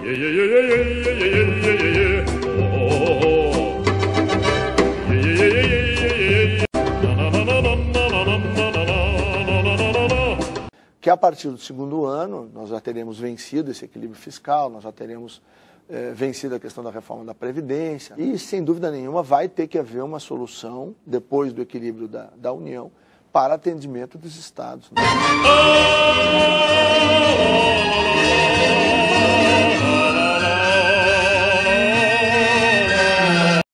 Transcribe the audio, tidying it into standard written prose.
Que a partir do segundo ano nós já teremos vencido esse equilíbrio fiscal, nós já teremos vencido a questão da reforma da Previdência e, sem dúvida nenhuma, vai ter que haver uma solução, depois do equilíbrio da União, para atendimento dos Estados. Né?